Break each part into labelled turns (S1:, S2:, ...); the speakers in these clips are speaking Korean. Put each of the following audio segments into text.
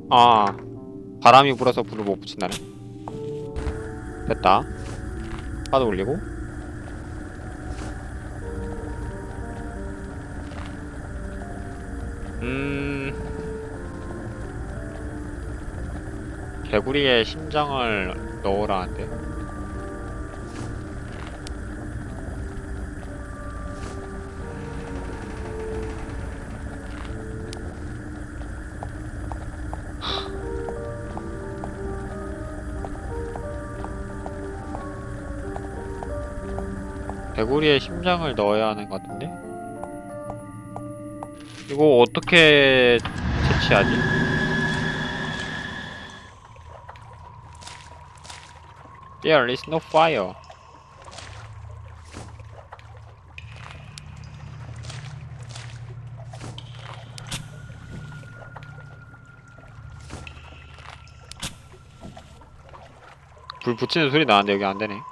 S1: 아, 바람이 불어서 불을 못 붙인다네. 됐다. 카드 올리고. 개구리의 심장을 넣으라는데. 개구리의 심장을 넣어야 하는 것 같은데? 이거 어떻게 채취하지? There is no fire. 불 붙이는 소리 나는데 여기 안 되네.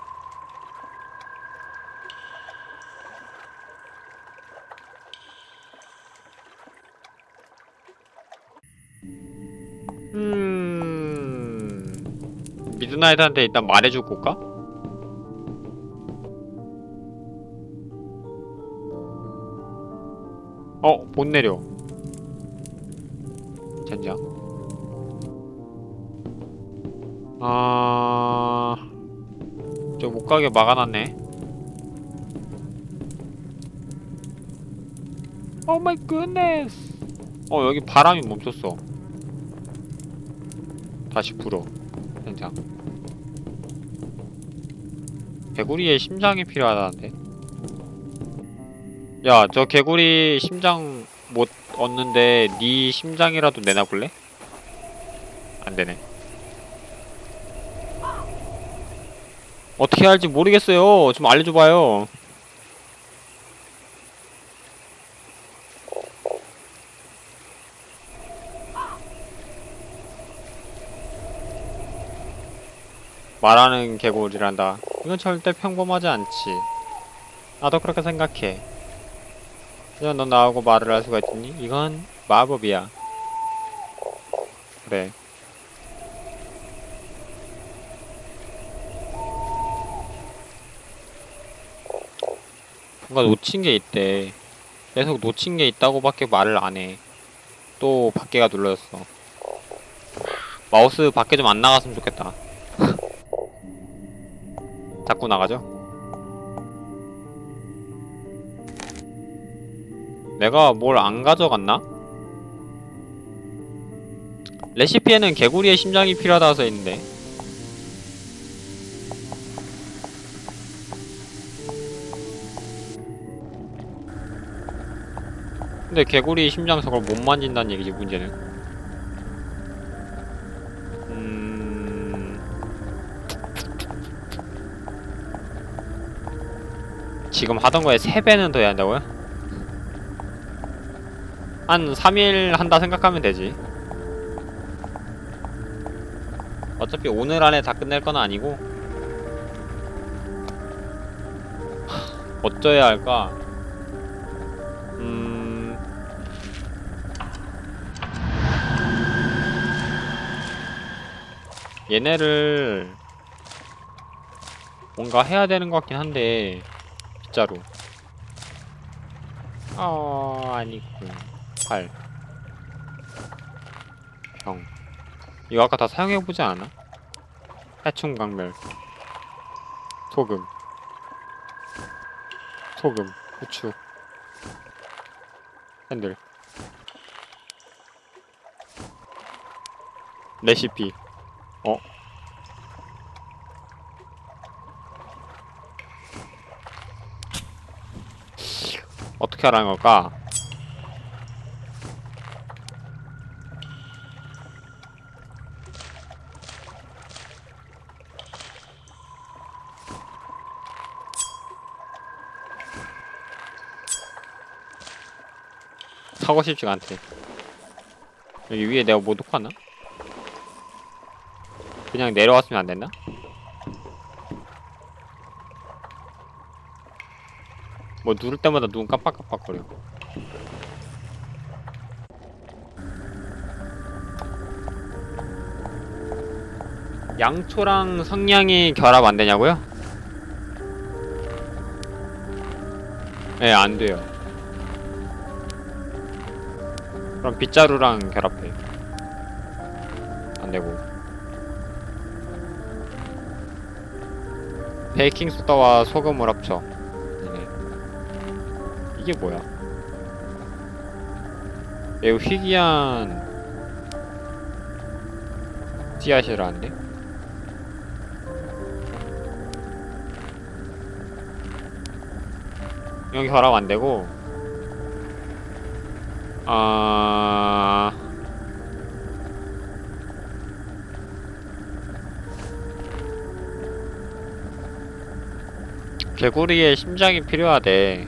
S1: 미드나잇한테 일단 말해주고 올까? 못 내려. 젠장. 저 못가게 막아놨네. 오 마이 굿네스. 여기 바람이 멈췄어. 다시 불어. 젠장. 개구리의 심장이 필요하다는데. 야, 저 개구리 심장 못 얻는데 네 심장이라도 내놔볼래? 안되네. 어떻게 할지 모르겠어요. 좀 알려줘봐요. 말하는 개구리란다. 이건 절대 평범하지 않지. 나도 그렇게 생각해. 하지만 넌 나하고 말을 할 수가 있니? 이건 마법이야. 그래. 뭔가 놓친 게 있대. 계속 놓친 게 있다고밖에 말을 안 해. 또 밖에가 눌러졌어. 마우스 밖에 좀 안 나갔으면 좋겠다. 자꾸 나가죠? 내가 뭘 안 가져갔나? 레시피에는 개구리의 심장이 필요하다고 써있는데. 근데 개구리 심장 저걸 못 만진다는 얘기지, 문제는. 지금 하던 거에 3배는 더 해야 한다고요? 한 3일 한다 생각하면 되지. 어차피 오늘 안에 다 끝낼 건 아니고. 어쩌야 할까? 얘네를 뭔가 해야 되는 것 같긴 한데 진짜로. 아니군. 팔 병. 이거 아까 다 사용해보지 않았나? 해충강멸, 소금, 후추, 핸들, 레시피. 어떻게 하라는 걸까? 사고 싶지가 않대. 여기 위에 내가 뭐 놓고 왔나? 그냥 내려왔으면 안 됐나? 뭐 누를 때마다 눈 깜빡깜빡거려. 양초랑 성냥이 결합 안 되냐고요? 네, 안 돼요. 그럼 빗자루랑 결합해. 안 되고. 베이킹 소다와 소금을 합쳐. 네. 이게 뭐야? 매우 희귀한 씨앗이라는데? 여기 결합 안 되고, 개구리의 심장이 필요하대.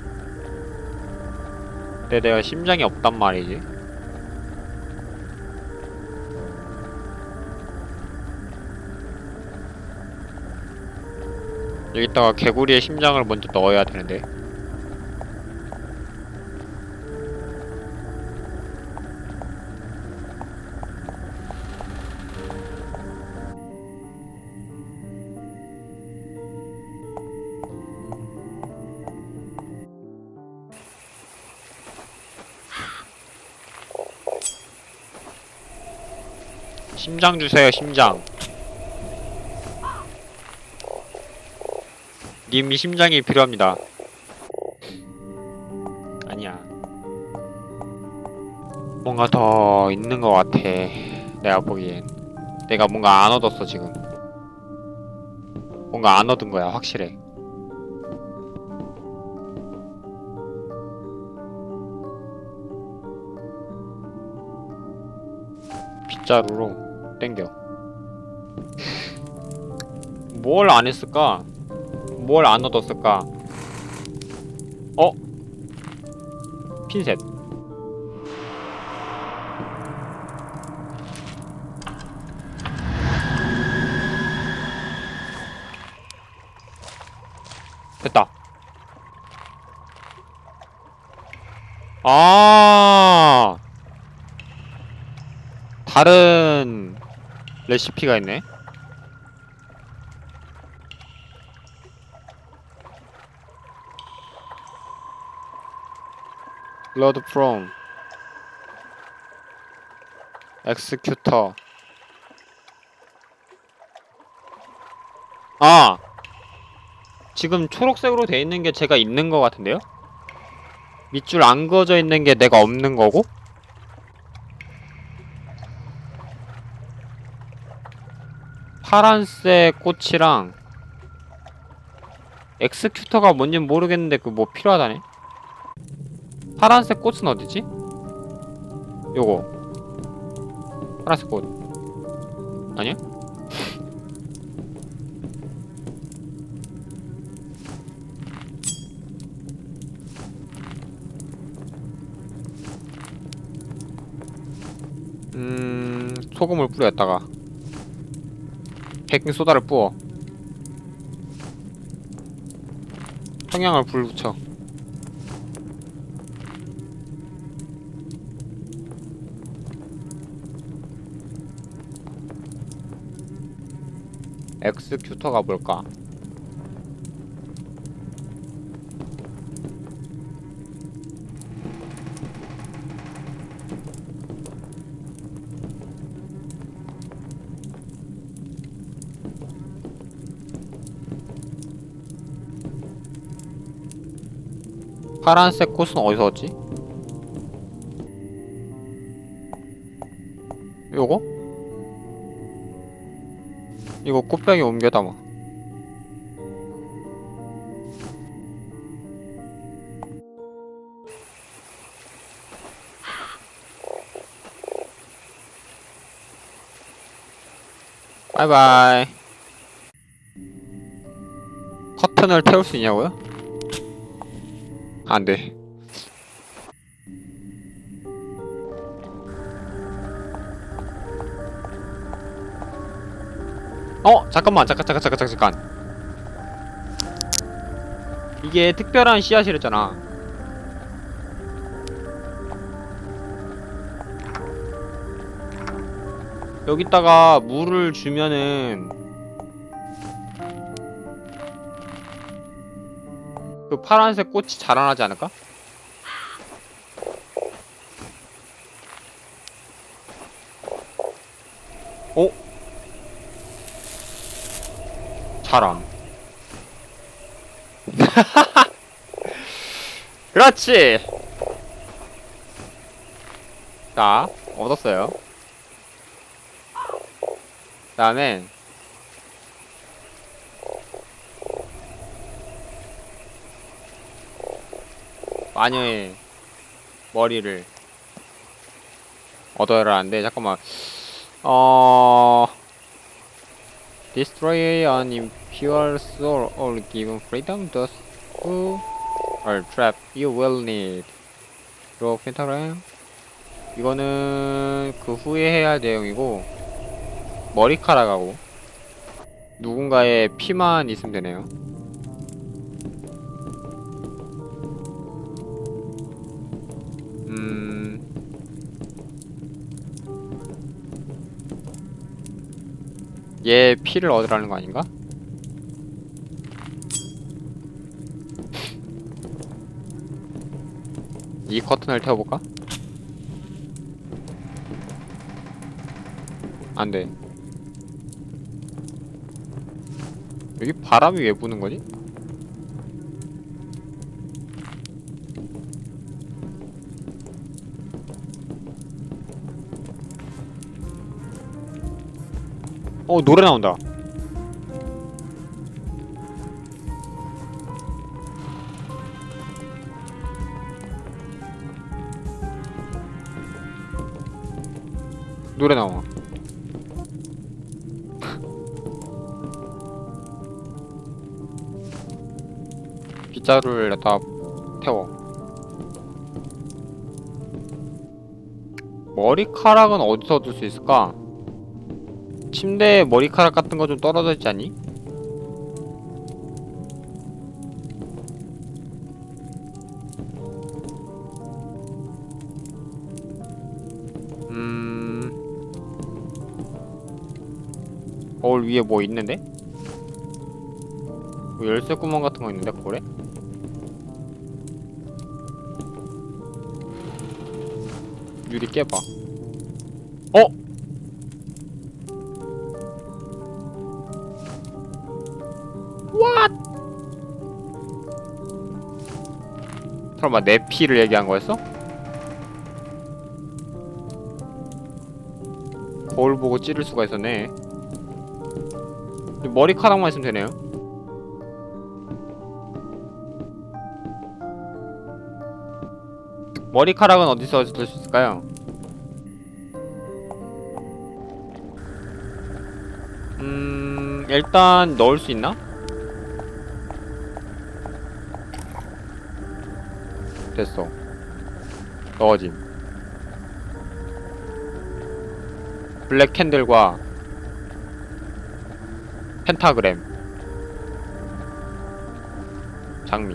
S1: 근데 내가 심장이 없단 말이지. 여기다가 개구리의 심장을 먼저 넣어야 되는데. 심장 주세요, 심장. 님 심장이 필요합니다. 아니야. 뭔가 더 있는 것 같아. 내가 보기엔. 내가 뭔가 안 얻었어, 지금. 뭔가 안 얻은 거야, 확실해. 빗자루로 땡겨. 뭘 안 했을까? 뭘 안 얻었을까? 어? 핀셋. 됐다. 아, 다른 레시피가 있네. Load from Executor. 아, 지금 초록색으로 돼 있는 게 제가 있는 것 같은데요? 밑줄 안 그어져 있는 게 내가 없는 거고? 파란색 꽃이랑 엑스큐터가 뭔진 모르겠는데 그 뭐 필요하다네? 파란색 꽃은 어디지? 요거 파란색 꽃 아니야? 소금을 뿌렸다가 베이킹소다를 부어 청량을 불 붙여 엑스큐터가 뭘까? 파란색 꽃은 어디서 얻지? 요거? 이거 꽃병에 옮겨 담아. 바이바이. 커튼을 태울 수 있냐고요? 안 돼. 잠깐만. 잠깐. 이게 특별한 씨앗이랬잖아. 여기다가 물을 주면은 그 파란색 꽃이 자라나지 않을까? 어? 자람. 그렇지! 자, 얻었어요. 그 다음에 마녀의 머리를 얻어야 하는데, 잠깐만. Destroy an impure soul or given freedom, those who are trapped you will need. Draw pentagram. 이거는 그 후에 해야 할 내용이고, 머리카락하고 누군가의 피만 있으면 되네요. 얘 피를 얻으라는 거 아닌가? 이 커튼을 태워볼까? 안돼. 여기 바람이 왜 부는 거지? 노래 나온다. 노래 나와. 빗자루를 갖다 태워. 머리카락은 어디서 얻을 수 있을까? 침대에 머리카락 같은 거 좀 떨어져 있지 않니? 거울 위에 뭐 있는데? 뭐 열쇠 구멍 같은 거 있는데, 거울에? 유리 깨봐. What? 설마 내 피를 얘기한 거였어? 거울 보고 찌를 수가 있었네. 머리카락만 있으면 되네요. 머리카락은 어디서 얻을 수 있을까요? 일단 넣을 수 있나? 됐어. 넣어짐. 블랙 캔들과 펜타그램, 장미.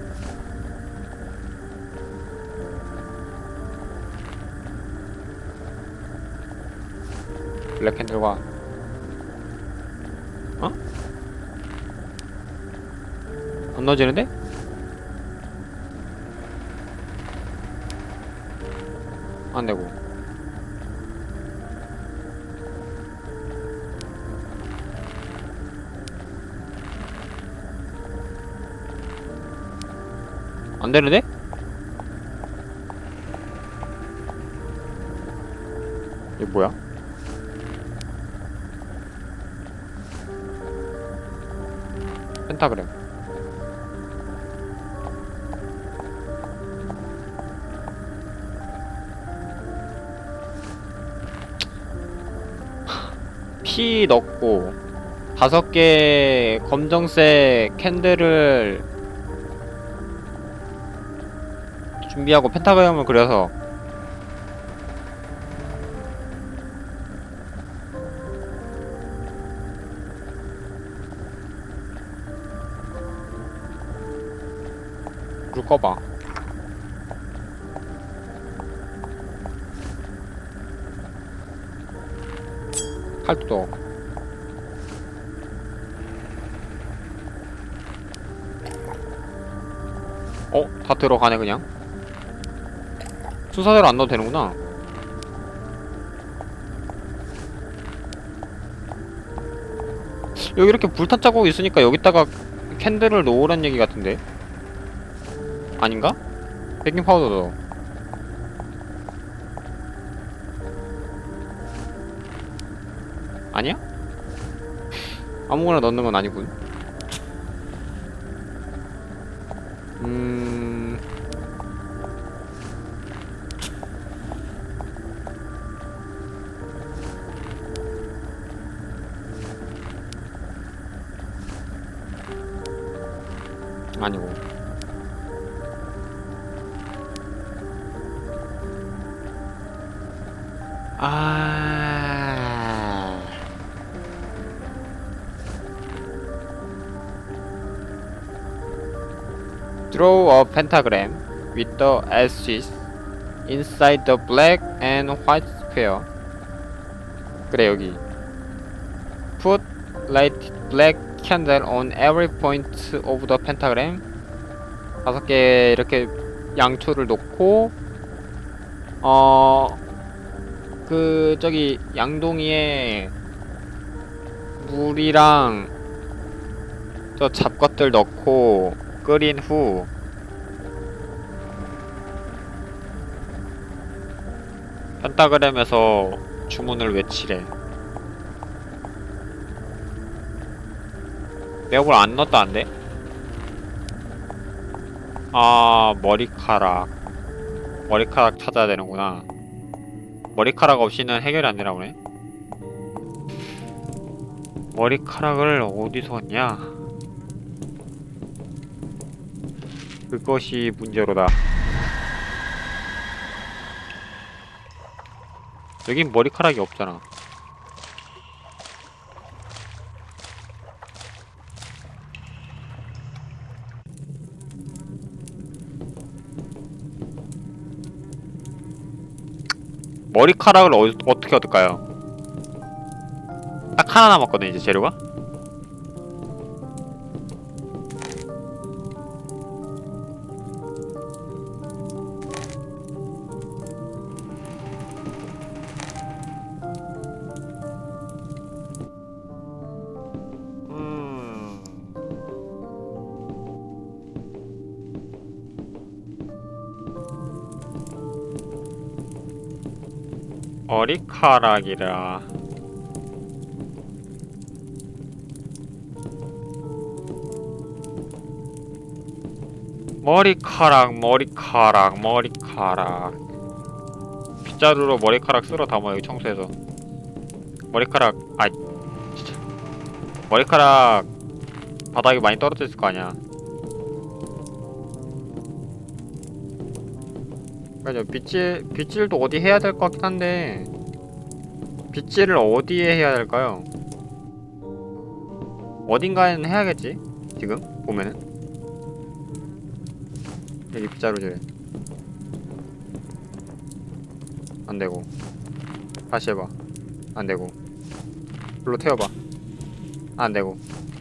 S1: 블랙 캔들과 안 넣어지는데? 안 되고. 안 되는데? 이게 뭐야? 펜타그램. 피 넣고 5개 검정색 캔들을 준비하고 펜타그램을 그려서 불 꺼봐. 칼도. 다 들어가네 그냥. 순서대로 안 넣어도 되는구나. 여기 이렇게 불탄 자국 있으니까 여기다가 캔들을 놓으란 얘기 같은데? 아닌가? 베이킹 파우더도. 아니야? 아무거나 넣는 건 아니군. 아니고. Draw a pentagram with the ashes inside the black and white square. 그래 여기. Put lighted black candle on every point of the pentagram. 5개 이렇게 양초를 놓고 저기 양동이에 물이랑 저 잡것들 넣고 끓인 후 펜타그램에서 주문을 외치래. 내가 뭘 안 넣었다는데? 머리카락 찾아야 되는구나. 머리카락 없이는 해결이 안 되나 보네. 머리카락을 어디서 얻냐? 그것이 문제로다. 여긴 머리카락이 없잖아. 머리카락을 어떻게 얻을까요? 딱 하나 남았거든 이제 재료가? 머리카락이라. 머리카락. 빗자루로 머리카락 쓸어 담아 여기 청소해서. 머리카락, 진짜. 머리카락 바닥에 많이 떨어져 있을 거 아니야. 맞아, 빗질도 어디 해야 될 것 같긴 한데 빗질을 어디에 해야 될까요? 어딘가에는 해야겠지? 지금 보면은 여기 빗자루질 안되고, 다시 해봐 안되고, 불로 태워봐 안되고.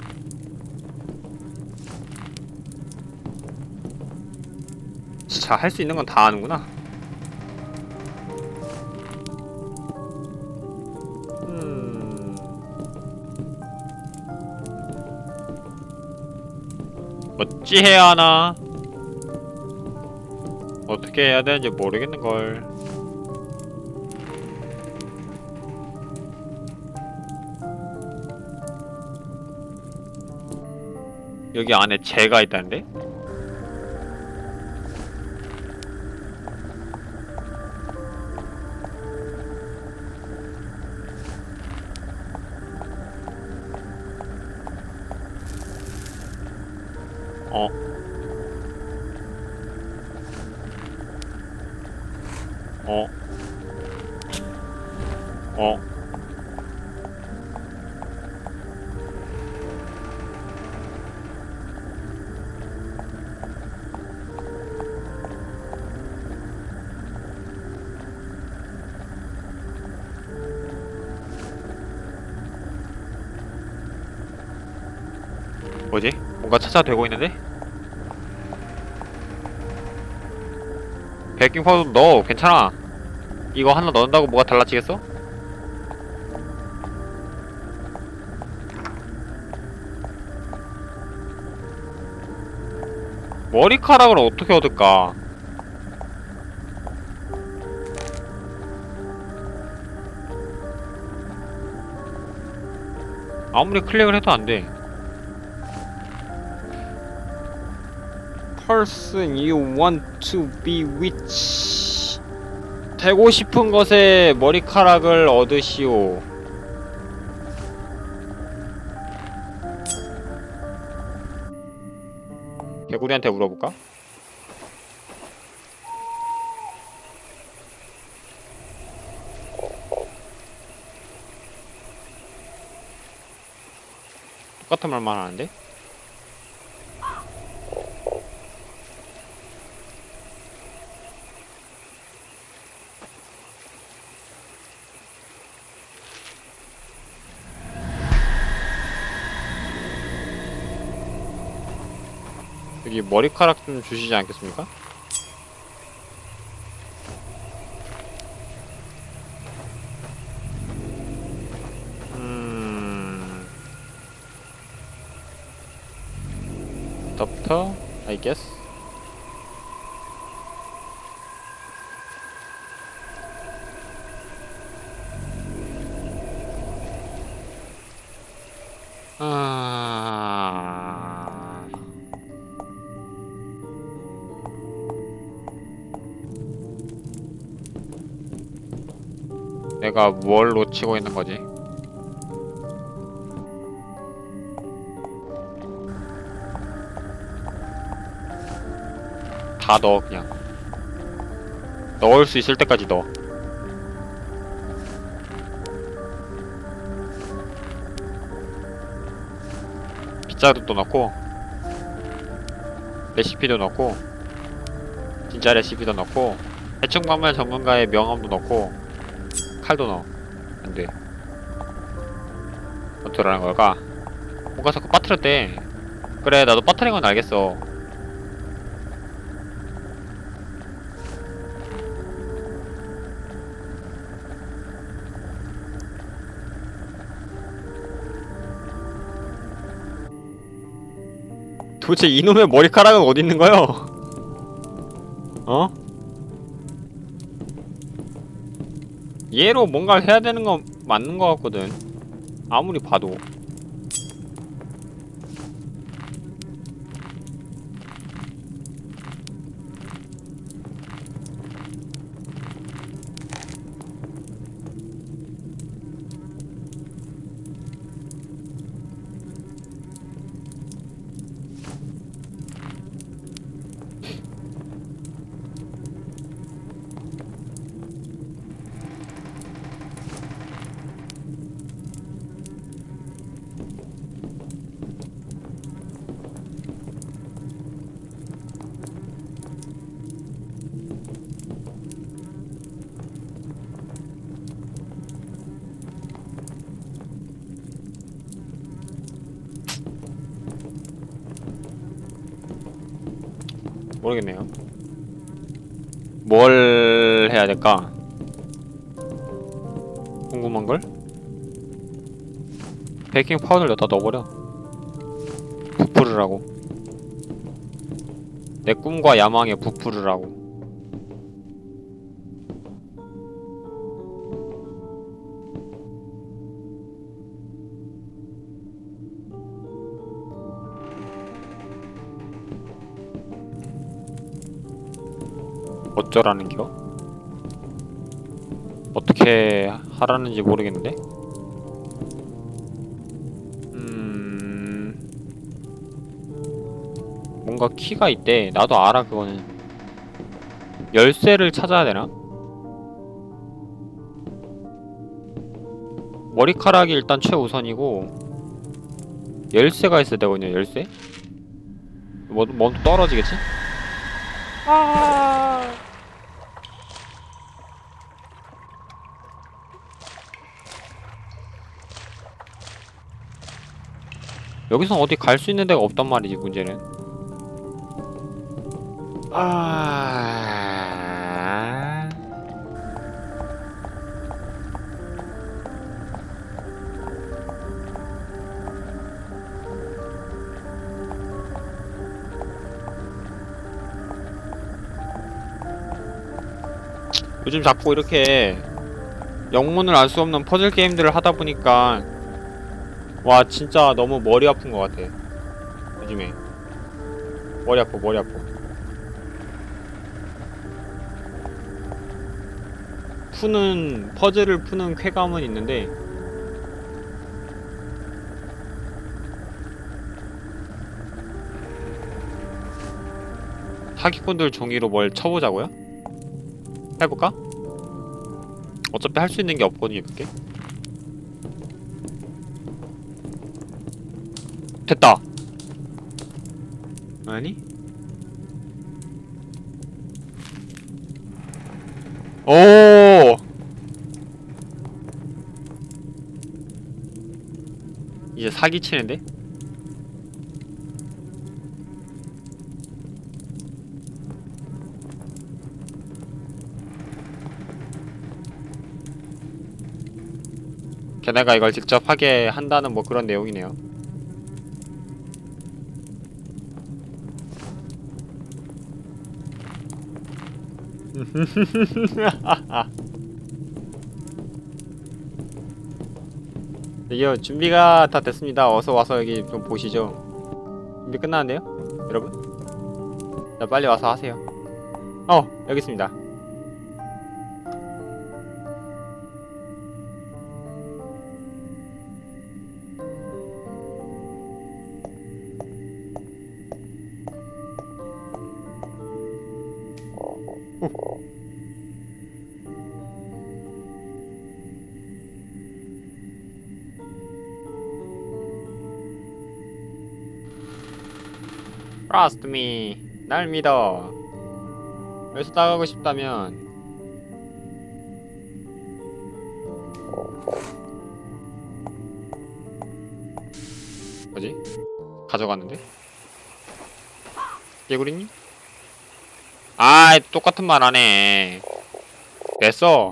S1: 진짜 할 수 있는 건 다 하는구나. 어찌 해야 하나? 어떻게 해야 되는지 모르겠는걸. 여기 안에 재가 있다는데? 뭐지? 뭔가 찾아되고 있는데? 베이킹 파우더 넣어. 괜찮아. 이거 하나 넣는다고 뭐가 달라지겠어? 머리카락을 어떻게 얻을까? 아무리 클릭을 해도 안 돼. Person you want to be which? 되고 싶은 것에 머리카락을 얻으시오. 개구리한테 물어볼까? 똑같은 말만 하는데? 여기 머리카락 좀 주시지 않겠습니까? Doctor, I guess. 아... 내가 뭘 놓치고 있는 거지? 다 넣어, 그냥. 넣을 수 있을 때까지 넣어. 피자도 또 넣고, 레시피도 넣고, 진짜 레시피도 넣고, 해충박물 전문가의 명함도 넣고, 칼도 넣어. 안 돼. 어쩌라는 걸까? 뭔가 자꾸 빠뜨렸대. 그래, 나도 빠뜨린 건 알겠어. 도대체 이놈의 머리카락은 어디 있는 거요? 어? 얘로 뭔가 해야 되는 건 맞는 거 같거든. 아무리 봐도. 모르겠네요. 뭘 해야 될까? 궁금한걸? 베이킹 파우더를 여기다 넣어버려. 부풀으라고. 내 꿈과 야망에 부풀으라고. 어쩌라는겨? 어떻게 하라는지 모르겠는데? 뭔가 키가 있대. 나도 알아, 그거는. 열쇠를 찾아야 되나? 머리카락이 일단 최우선이고, 열쇠가 있어야 되거든요, 열쇠? 뭐 떨어지겠지? 아. 여기서 어디 갈 수 있는 데가 없단 말이지, 문제는. 아... 요즘 자꾸 이렇게 영문을 알 수 없는 퍼즐 게임들을 하다 보니까 와 진짜 너무 머리 아픈 것 같아. 요즘에 머리 아파 머리 아파. 퍼즐을 푸는 쾌감은 있는데 사기꾼들 종이로 뭘 쳐보자고요? 해볼까? 어차피 할 수 있는 게 없거든요, 그게. 됐다! 아니? 오! 이제 사기치는데? 걔네가 이걸 직접 하게 한다는 뭐 그런 내용이네요. 이게 준비가 다 됐습니다. 어서 와서 여기 좀 보시죠. 준비 끝났는데요? 여러분? 자, 빨리 와서 하세요. 여기 있습니다. Trust me. 날 믿어. 여기서 나가고 싶다면 뭐지? 가져갔는데? 개구리님? 아, 똑같은 말 하네. 됐어.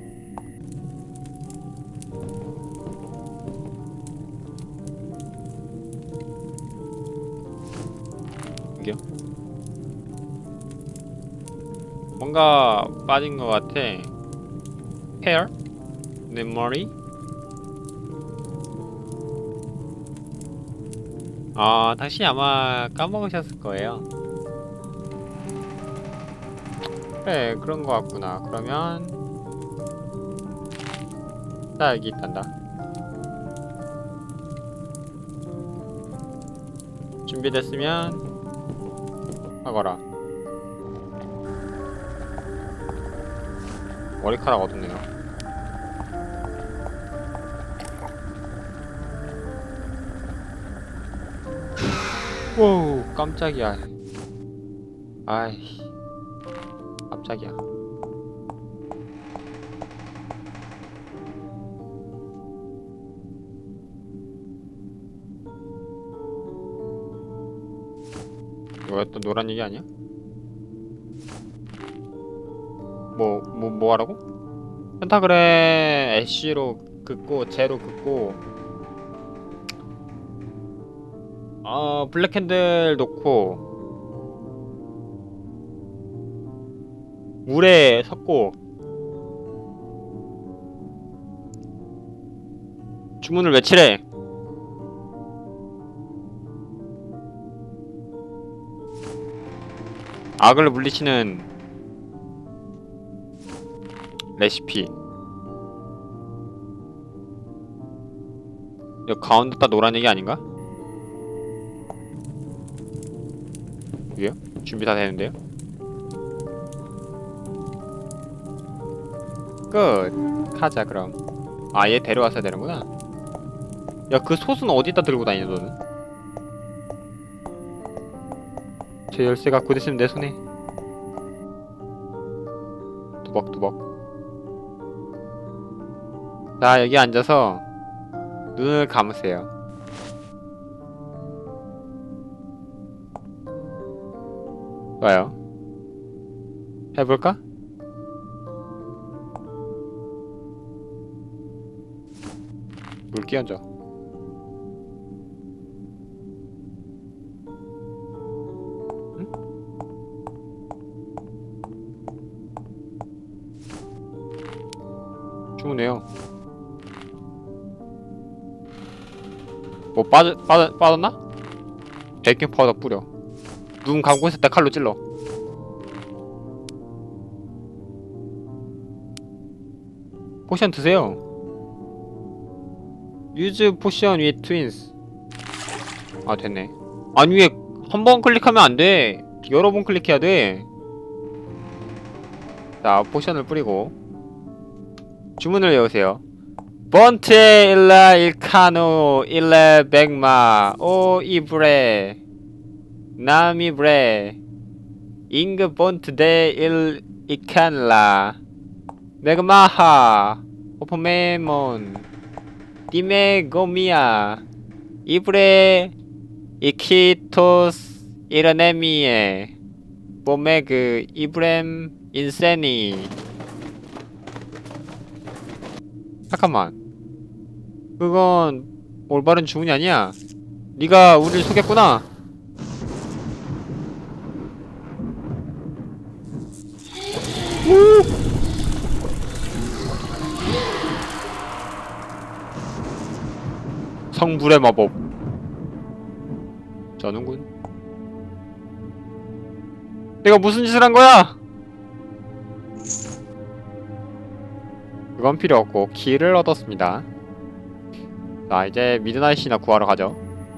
S1: 이게요? 뭔가 빠진 것 같아. Hair? 내 머리? 당신이 아마 까먹으셨을 거예요. 그래, 그런 거 같구나. 그러면 자, 여기 있단다. 준비됐으면 하거라. 머리카락 어둡네요. 오우, 깜짝이야. 아이, 깜짝이야. 이거 또 노란 얘기 아니야? 뭐 하라고? 펜타그램 애쉬로 긋고 제로 긋고 블랙캔들 놓고 물에 섞고 주문을 외치래. 악을 물리치는 레시피. 이거 가운데다 노란 얘기 아닌가? 이게요? 준비 다 되는데요? 끝! 가자 그럼. 얘 데려왔어야 되는구나. 야, 그 솥은 어디다 들고 다니냐 너는? 제 열쇠가 곧 있으면 내 손에. 두벅두벅. 자, 여기 앉아서 눈을 감으세요. 좋아요. 해볼까? 물 끼얹어. 응? 주문해요. 뭐 빠졌나? 베이킹 파우더 뿌려. 눈 감고 있을 때 칼로 찔러. 포션 드세요. Use potion with twins. 아, 됐네. 아니, 위에 한 번 클릭하면 안 돼. 여러 번 클릭해야 돼. 자, 포션을 뿌리고 주문을 외우세요. 번테 일라 일카노 일레 백마 오 이브레 나미브레 잉그 본트 데 이칸라 메그마하 오포메몬 디메고미아 이브레 이키토스 이르네미에 보메그 이브렘 인세니. 잠깐만, 그건 올바른 주문이 아니야. 네가 우리를 속였구나. 성불의 마법. 저는군. 내가 무슨 짓을 한 거야? 그건 필요 없고 키를 얻었습니다. 자, 이제 미드나잇이나 구하러 가죠.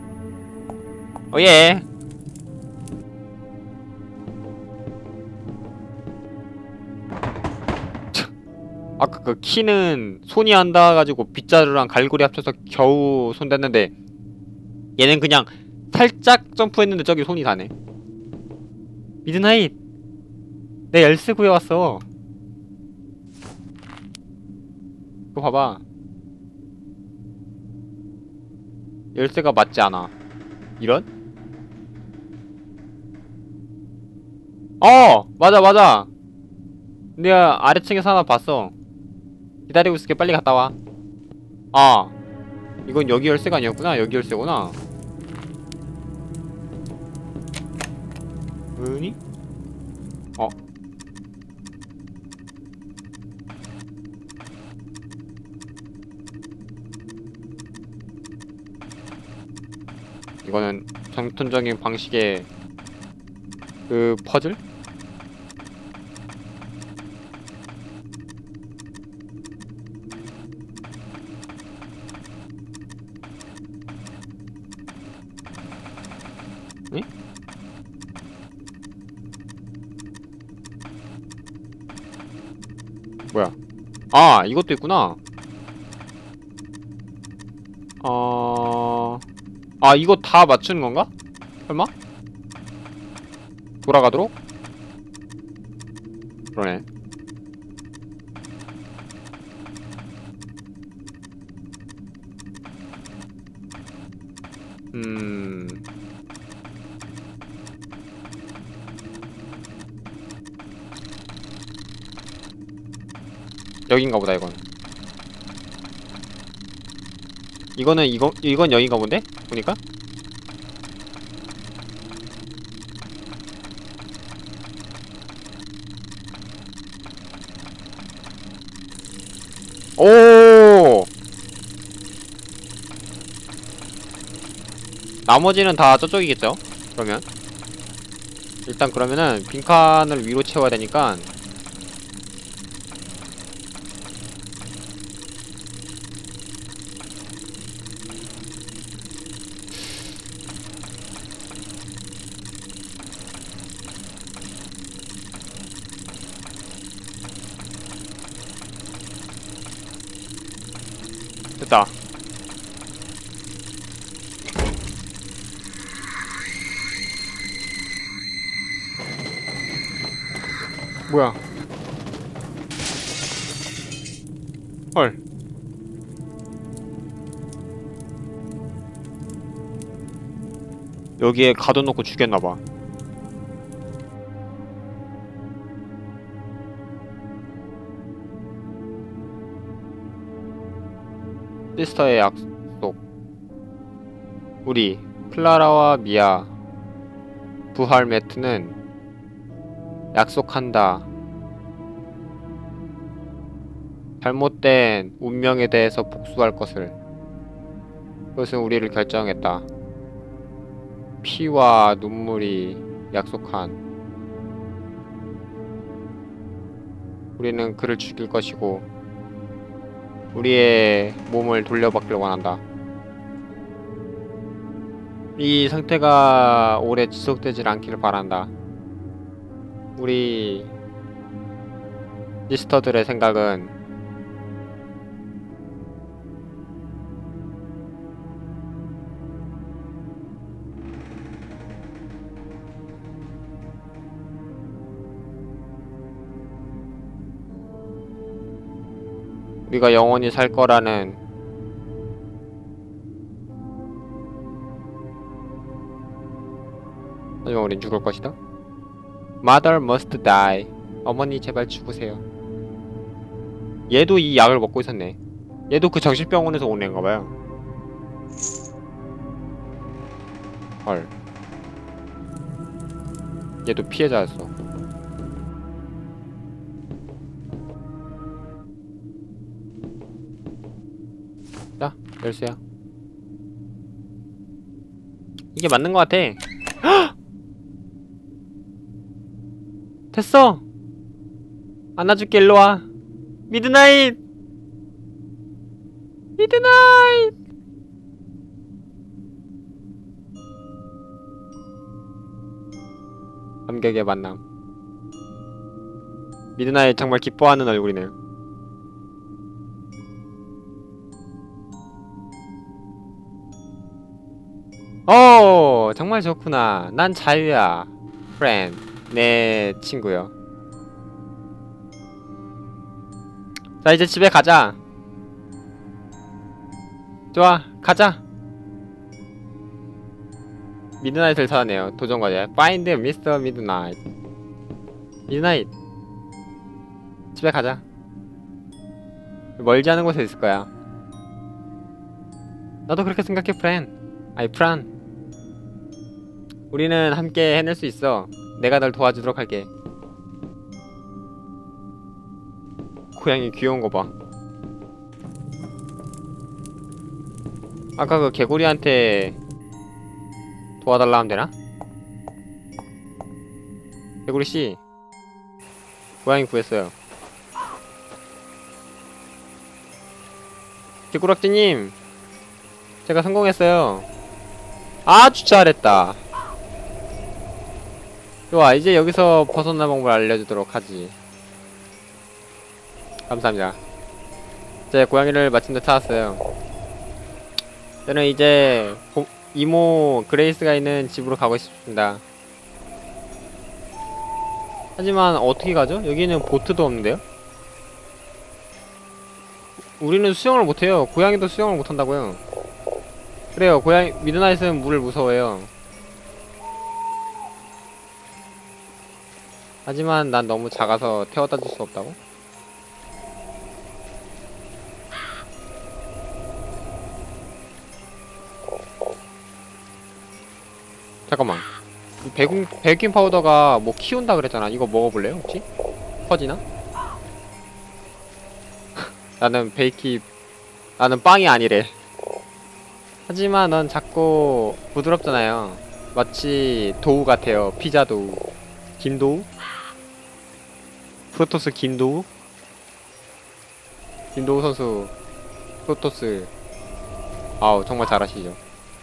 S1: 오예. 아까 그 키는 손이 안 닿아가지고 빗자루랑 갈고리 합쳐서 겨우 손 댔는데 얘는 그냥 살짝 점프했는데 저기 손이 닿네. 미드나잇, 내 열쇠 구해왔어. 이거 봐봐. 열쇠가 맞지 않아. 이런? 맞아 맞아. 내가 아래층에서 하나 봤어. 기다리고 있을게. 빨리 갔다 와. 아, 이건 여기 열쇠가 아니었구나. 여기 열쇠구나. 으니? 이거는 정통적인 방식의 그 퍼즐? 응? 뭐야? 아, 이것도 있구나. 아, 이거 다 맞추는 건가? 설마? 돌아가도록? 그러네. 여긴가 보다, 이건. 이건 여긴가 본데? 보니까? 오! 나머지는 다 저쪽이겠죠? 그러면 일단 그러면은 빈칸을 위로 채워야 되니까 됐다. 뭐야? 헐. 여기에 가둬놓고 죽였나봐. 시스터의 약속. 우리 클라라와 미아, 부활 매트는 약속한다. 잘못된 운명에 대해서 복수할 것을. 그것은 우리를 결정했다. 피와 눈물이 약속한. 우리는 그를 죽일 것이고 우리의 몸을 돌려받길 원한다. 이 상태가 오래 지속되질 않기를 바란다. 우리 시스터들의 생각은 우리가 영원히 살 거라는 하지만 우린 죽을 것이다. Mother must die. 어머니 제발 죽으세요. 얘도 이 약을 먹고 있었네. 얘도 그 정신병원에서 온 애인가봐요. 헐. 얘도 피해자였어. 자, 열쇠야. 이게 맞는 것 같아. 헉! 됐어! 안아줄게, 일로와. 미드나잇! 미드나잇! 감격의 만남. 미드나잇 정말 기뻐하는 얼굴이네요. 정말 좋구나. 난 자유야. friend. 내 친구요. 자, 이제 집에 가자. 좋아, 가자. 미드나잇을 찾아내요. 도전 과제. Find Mr. Midnight. 미드나잇. 집에 가자. 멀지 않은 곳에 있을 거야. 나도 그렇게 생각해, 프란. 우리는 함께 해낼 수 있어. 내가 널 도와주도록 할게. 고양이 귀여운 거 봐. 아까 그 개구리한테 도와달라 하면 되나? 개구리씨, 고양이 구했어요. 개구락지님, 제가 성공했어요. 아주 잘했다. 좋아, 이제 여기서 벗어날 방법을 알려주도록 하지. 감사합니다. 제 고양이를 마침내 찾았어요. 저는 이제 이모 그레이스가 있는 집으로 가고 싶습니다. 하지만 어떻게 가죠? 여기는 보트도 없는데요? 우리는 수영을 못해요. 고양이도 수영을 못한다고요. 그래요, 미드나잇은 물을 무서워해요. 하지만 난 너무 작아서 태워다 줄 수 없다고? 잠깐만, 이 베이킹 파우더가 뭐 키운다 그랬잖아. 이거 먹어볼래요 혹시? 퍼지나? 나는 빵이 아니래. 하지만 넌 자꾸 부드럽잖아요. 마치 도우 같아요. 피자 도우. 김도우? 프로토스 김도우? 김도우 선수 프로토스. 아우, 정말 잘하시죠.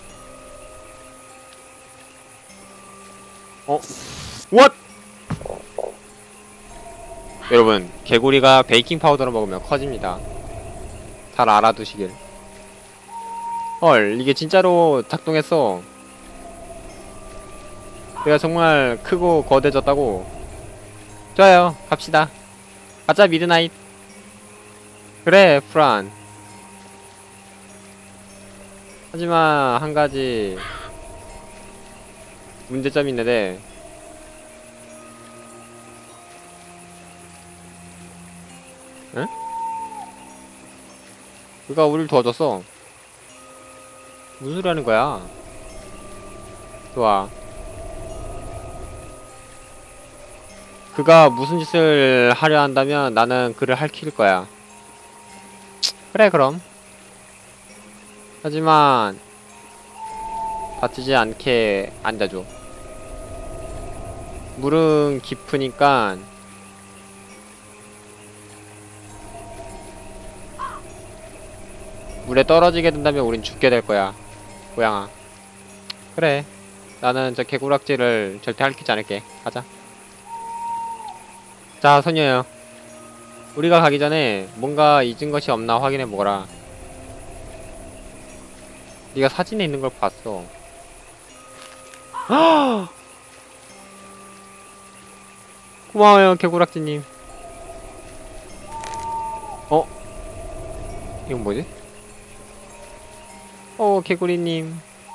S1: What? 여러분, 개구리가 베이킹 파우더를 먹으면 커집니다. 잘 알아두시길. 헐, 이게 진짜로 작동했어. 내가 정말 크고 거대졌다고. 좋아요, 갑시다. 가자, 미드나잇. 그래, 프란. 하지만 한 가지 문제점이 있는데, 응? 그가 우리를 도와줬어. 무슨 소리 하는 거야? 좋아. 그가 무슨 짓을 하려 한다면 나는 그를 할킬 거야. 그래, 그럼. 하지만 다치지 않게 앉아줘. 물은 깊으니까 물에 떨어지게 된다면 우린 죽게 될 거야. 고양아. 그래. 나는 저 개구락지를 절대 핥히지 않을게. 가자. 자, 소녀요. 우리가 가기 전에 뭔가 잊은 것이 없나 확인해 보거라. 네가 사진에 있는 걸 봤어. 고마워요, 개구락지님. 이건 뭐지? 개구리님.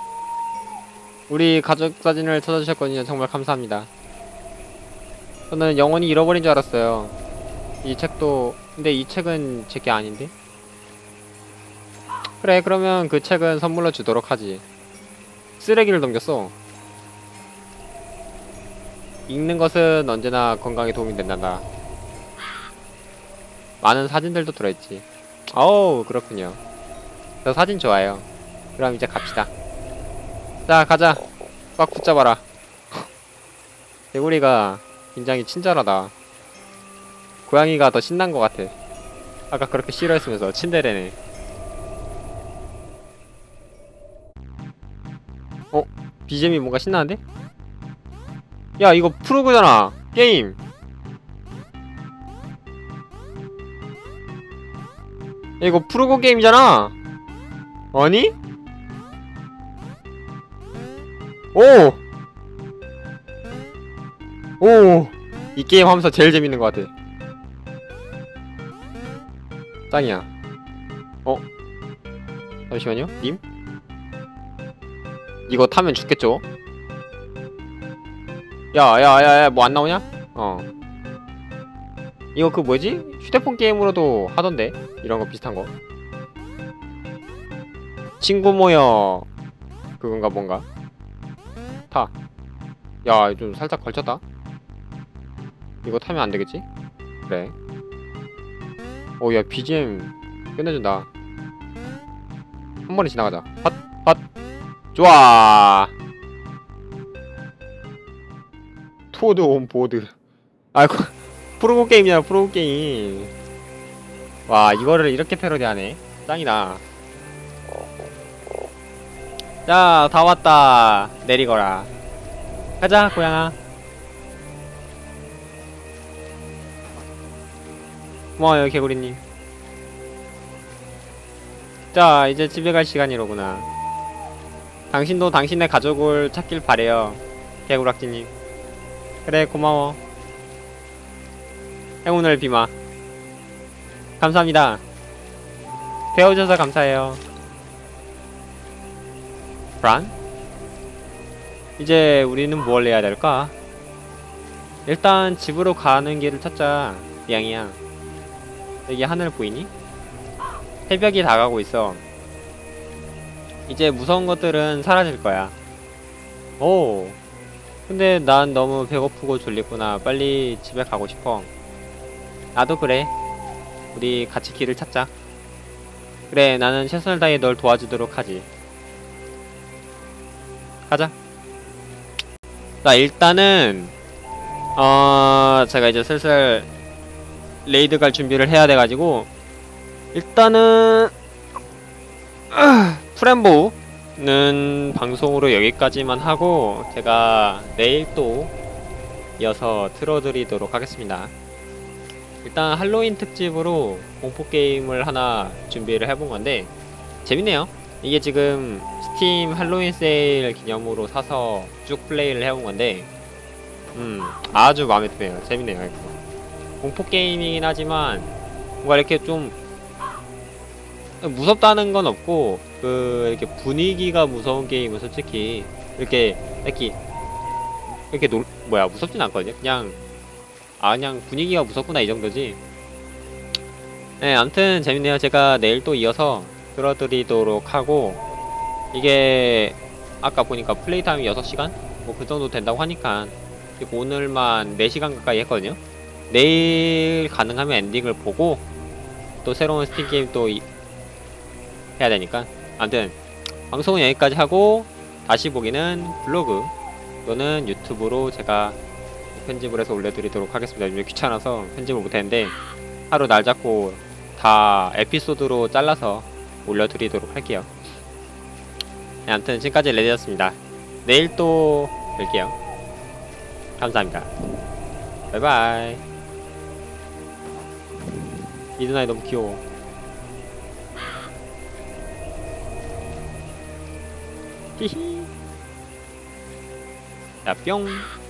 S1: 우리 가족 사진을 찾아주셨거든요. 정말 감사합니다. 저는 영원히 잃어버린 줄 알았어요. 이 책도, 근데 이 책은 제게 아닌데? 그래, 그러면 그 책은 선물로 주도록 하지. 쓰레기를 넘겼어. 읽는 것은 언제나 건강에 도움이 된단다. 많은 사진들도 들어있지. 어우, 그렇군요. 저 사진 좋아요. 그럼 이제 갑시다. 자, 가자. 꽉 붙잡아라. 개구리가 굉장히 친절하다. 고양이가 더 신난 것 같아. 아까 그렇게 싫어했으면서 친데레네. BGM이 뭔가 신나는데? 야, 이거 프로그잖아. 게임. 야, 이거 프로그 게임이잖아. 아니? 오! 오! 이 게임 하면서 제일 재밌는 것 같아. 짱이야. 잠시만요. 님? 이거 타면 죽겠죠? 야, 뭐 안 나오냐? 이거 그 뭐지? 휴대폰 게임으로도 하던데? 이런 거 비슷한 거. 친구 모여. 그건가 뭔가. 타. 야, 좀 살짝 걸쳤다. 이거 타면 안 되겠지? 그래. 야, BGM 끝내준다. 한 번에 지나가자. 핫. 좋아. 토드 온 보드. 아이고. 프로그 게임이야, 프로그 게임. 와, 이거를 이렇게 패러디하네. 짱이다. 자, 다 왔다. 내리거라. 가자, 고양아. 고마워요, 개구리님. 자, 이제 집에 갈 시간이로구나. 당신도 당신의 가족을 찾길 바래요, 개구락지님. 그래, 고마워. 행운을 비마. 감사합니다. 배워줘서 감사해요. 브란? 이제 우리는 뭘 해야 될까? 일단 집으로 가는 길을 찾자. 양이야. 여기 하늘 보이니? 새벽이 다가오고 있어. 이제 무서운 것들은 사라질 거야. 오. 근데 난 너무 배고프고 졸리구나. 빨리 집에 가고 싶어. 나도 그래. 우리 같이 길을 찾자. 그래, 나는 최선을 다해 널 도와주도록 하지. 가자. 자, 일단은 제가 이제 슬슬 레이드 갈 준비를 해야 돼가지고 일단은 프렘보는 방송으로 여기까지만 하고 제가 내일 또 이어서 틀어드리도록 하겠습니다. 일단 할로윈 특집으로 공포게임을 하나 준비를 해본 건데 재밌네요. 이게 지금 스팀 할로윈 세일 기념으로 사서 쭉 플레이를 해본 건데 아주 마음에 드네요. 재밌네요. 이거. 공포게임이긴 하지만 뭔가 이렇게 좀 무섭다는 건 없고 이렇게 분위기가 무서운 게임은 솔직히 이렇게 무섭진 않거든요. 그냥 분위기가 무섭구나 이 정도지. 네, 아무튼 재밌네요. 제가 내일 또 이어서 들어드리도록 하고, 이게 아까 보니까 플레이 타임이 6시간? 뭐 그 정도 된다고 하니까, 그리고 오늘만 4시간 가까이 했거든요. 내일 가능하면 엔딩을 보고 또 새로운 스팀 게임 또 해야 되니까, 아무튼 방송은 여기까지 하고, 다시 보기는 블로그 또는 유튜브로 제가 편집을 해서 올려드리도록 하겠습니다. 요즘 귀찮아서 편집을 못했는데 하루 날 잡고 다 에피소드로 잘라서 올려드리도록 할게요. 네, 아무튼 지금까지 레디였습니다. 내일 또 뵐게요. 감사합니다. 바이바이. 미드나잇 너무 귀여워. 히히. 자, 뿅.